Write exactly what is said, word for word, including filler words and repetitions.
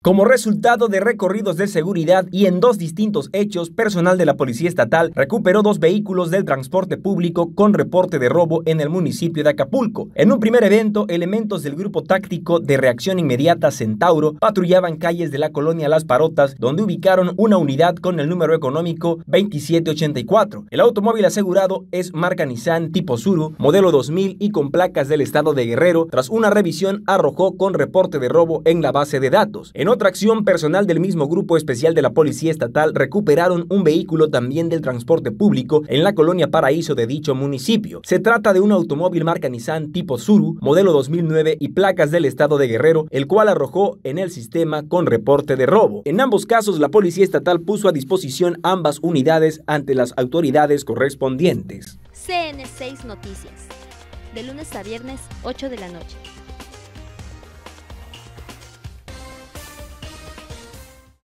Como resultado de recorridos de seguridad y en dos distintos hechos, personal de la Policía Estatal recuperó dos vehículos del transporte público con reporte de robo en el municipio de Acapulco. En un primer evento, elementos del Grupo Táctico de Reacción Inmediata Centauro patrullaban calles de la colonia Las Parotas, donde ubicaron una unidad con el número económico veintisiete ochenta y cuatro. El automóvil asegurado es marca Nissan tipo Tsuru, modelo dos mil y con placas del estado de Guerrero. Tras una revisión, arrojó con reporte de robo en la base de datos. En otra acción, personal del mismo Grupo Especial de la Policía Estatal recuperaron un vehículo también del transporte público en la colonia Paraíso de dicho municipio. Se trata de un automóvil marca Nissan tipo Tsuru, modelo dos mil nueve y placas del estado de Guerrero, el cual arrojó en el sistema con reporte de robo. En ambos casos, la Policía Estatal puso a disposición ambas unidades ante las autoridades correspondientes. C N seis Noticias, de lunes a viernes, ocho de la noche.